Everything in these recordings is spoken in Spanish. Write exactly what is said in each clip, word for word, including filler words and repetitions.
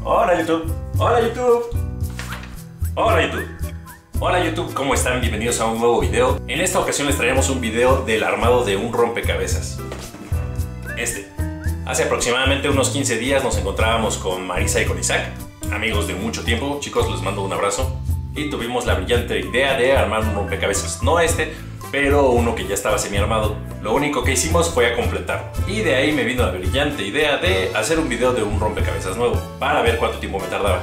Hola YouTube, hola YouTube, hola YouTube, hola YouTube, ¿cómo están? Bienvenidos a un nuevo video. En esta ocasión les traemos un video del armado de un rompecabezas. Este. Hace aproximadamente unos quince días nos encontrábamos con Marisa y con Isaac, amigos de mucho tiempo. Chicos, les mando un abrazo. Y tuvimos la brillante idea de armar un rompecabezas. No este, pero uno que ya estaba semi armado. Lo único que hicimos fue a completar. Y de ahí me vino la brillante idea de hacer un video de un rompecabezas nuevo, para ver cuánto tiempo me tardaba.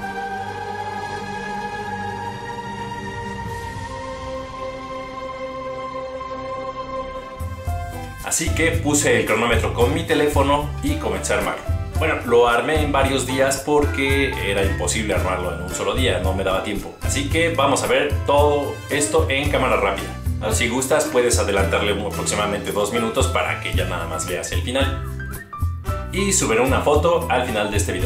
Así que puse el cronómetro con mi teléfono y comencé a armarlo. Bueno, lo armé en varios días porque era imposible armarlo en un solo día, no me daba tiempo. Así que vamos a ver todo esto en cámara rápida. Si gustas puedes adelantarle aproximadamente dos minutos para que ya nada más veas el final. Y subiré una foto al final de este video.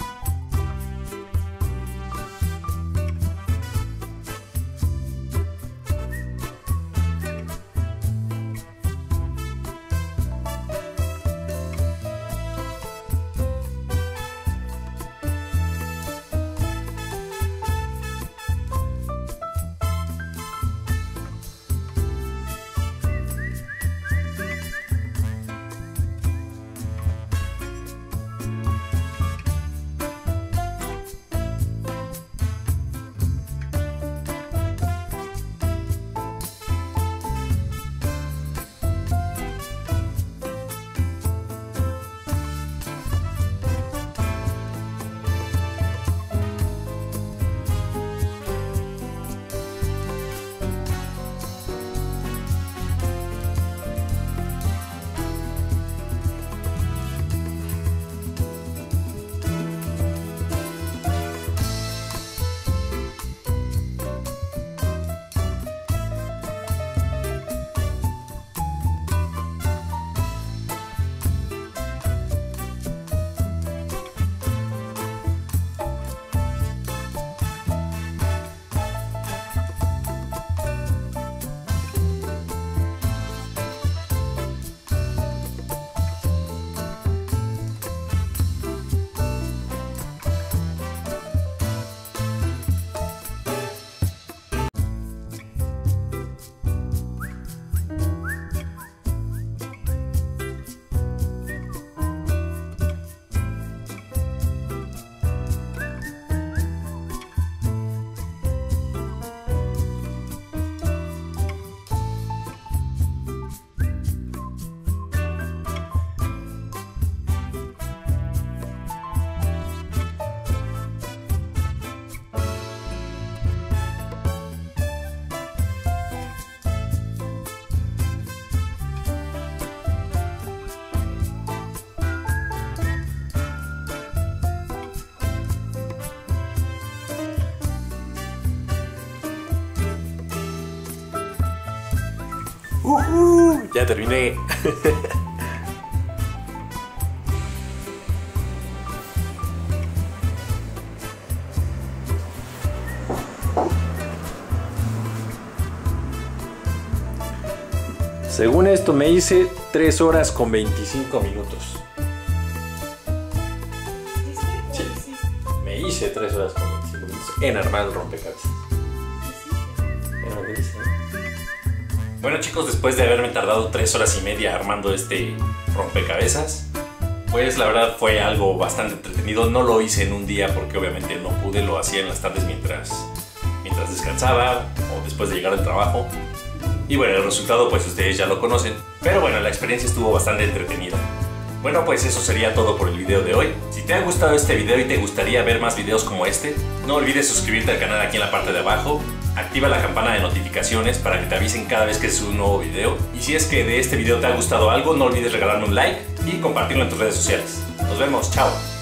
Uh-huh, ya terminé. Según esto me hice tres horas con veinticinco minutos. Sí, me hice tres horas con veinticinco minutos en armar el rompecabezas. Bueno chicos, después de haberme tardado tres horas y media armando este rompecabezas, pues la verdad fue algo bastante entretenido. No lo hice en un día porque obviamente no pude, lo hacía en las tardes mientras, mientras descansaba o después de llegar al trabajo. Y bueno, el resultado pues ustedes ya lo conocen, pero bueno, la experiencia estuvo bastante entretenida. Bueno, pues eso sería todo por el video de hoy. Si te ha gustado este video y te gustaría ver más videos como este, no olvides suscribirte al canal aquí en la parte de abajo. Activa la campana de notificaciones para que te avisen cada vez que subo un nuevo video. Y si es que de este video te ha gustado algo, no olvides regalarme un like y compartirlo en tus redes sociales. Nos vemos, chao.